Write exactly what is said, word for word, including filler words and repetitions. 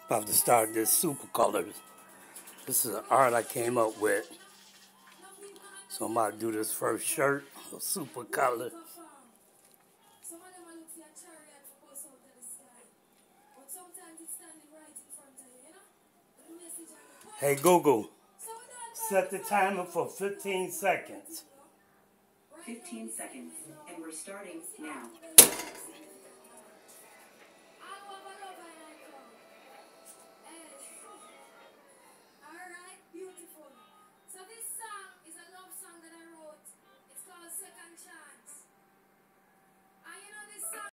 About to start this Supacolor. This is an art I came up with. So I'm about to do this first shirt of Supacolor. Hey Google, set the timer for fifteen seconds. fifteen seconds, and we're starting now.